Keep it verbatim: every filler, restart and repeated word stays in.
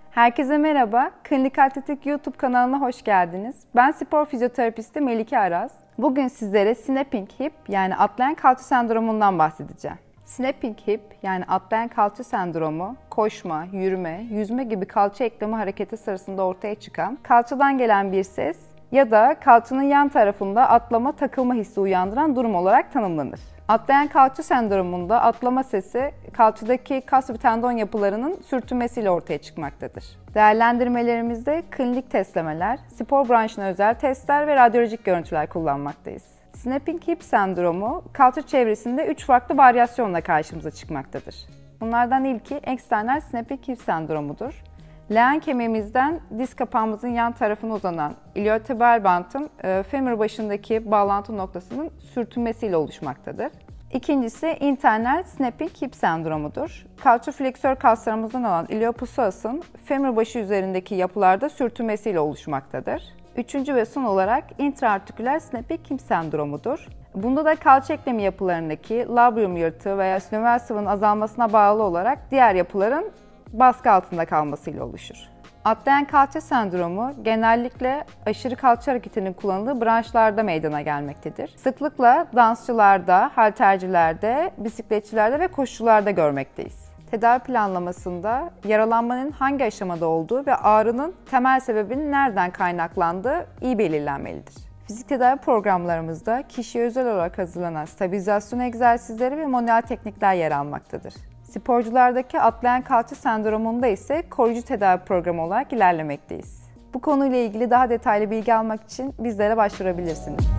Herkese merhaba, Klinik Atletik YouTube kanalına hoş geldiniz. Ben spor fizyoterapisti Melike Araz. Bugün sizlere snapping hip yani atlayan kalça sendromundan bahsedeceğim. Snapping hip yani atlayan kalça sendromu, koşma, yürüme, yüzme gibi kalça eklemi hareketi sırasında ortaya çıkan, kalçadan gelen bir ses ya da kalçanın yan tarafında atlama, takılma hissi uyandıran durum olarak tanımlanır. Atlayan kalça sendromunda atlama sesi kalçadaki kas ve tendon yapılarının sürtünmesiyle ortaya çıkmaktadır. Değerlendirmelerimizde klinik testlemeler, spor branşına özel testler ve radyolojik görüntüler kullanmaktayız. Snapping hip sendromu kalça çevresinde üç farklı varyasyonla karşımıza çıkmaktadır. Bunlardan ilki eksternal snapping hip sendromudur. Leğen kemiğimizden diz kapağımızın yan tarafına uzanan iliotibial bantın e, femur başındaki bağlantı noktasının sürtünmesiyle oluşmaktadır. İkincisi internal snapping hip sendromudur. Kalça fleksör kaslarımızdan olan iliopsoas'ın femur başı üzerindeki yapılarda sürtünmesiyle oluşmaktadır. Üçüncü ve son olarak intraartiküler snapping hip sendromudur. Bunda da kalça eklemi yapılarındaki labrum yırtığı veya sinovial sıvının azalmasına bağlı olarak diğer yapıların baskı altında kalmasıyla oluşur. Atlayan kalça sendromu genellikle aşırı kalça hareketinin kullanıldığı branşlarda meydana gelmektedir. Sıklıkla dansçılarda, haltercilerde, bisikletçilerde ve koşucularda görmekteyiz. Tedavi planlamasında yaralanmanın hangi aşamada olduğu ve ağrının temel sebebinin nereden kaynaklandığı iyi belirlenmelidir. Fizik tedavi programlarımızda kişiye özel olarak hazırlanan stabilizasyon egzersizleri ve manuel teknikler yer almaktadır. Sporculardaki atlayan kalça sendromunda ise koruyucu tedavi programı olarak ilerlemekteyiz. Bu konuyla ilgili daha detaylı bilgi almak için bizlere başvurabilirsiniz.